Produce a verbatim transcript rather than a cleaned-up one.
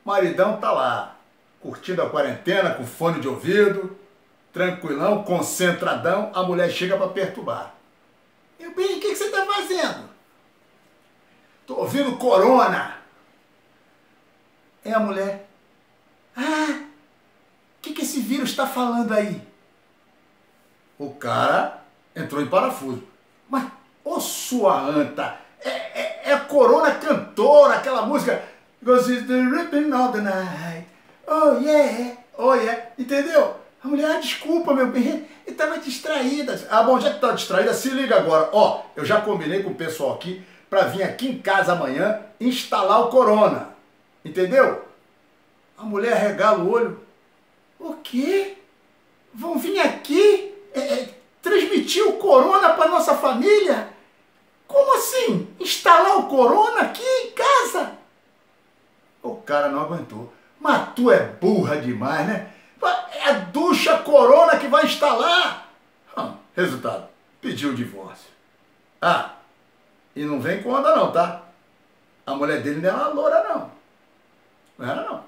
Maridão tá lá, curtindo a quarentena, com fone de ouvido, tranquilão, concentradão, a mulher chega para perturbar. Meu bem, o que, que você tá fazendo? Tô ouvindo Corona. É a mulher. Ah, o que, que esse vírus está falando aí? O cara entrou em parafuso. Mas, ô sua anta, é, é, é a Corona cantora, aquela música Because it's the ripping of the night. Oh yeah, oh yeah. Entendeu? A mulher, ah, desculpa, meu bem, eu estava distraída. Ah, bom, já que tá distraída, se liga agora. Ó, eu já combinei com o pessoal aqui para vir aqui em casa amanhã instalar o Corona. Entendeu? A mulher regala o olho. O quê? Vão vir aqui é, é, transmitir o Corona para nossa família? Como assim? Instalar o Corona aqui em casa? O cara não aguentou. Mas tu é burra demais, né? É a ducha Corona que vai instalar. Hum, resultado, pediu o divórcio. Ah, e não vem com onda não, tá? A mulher dele não era loura não. Não era não.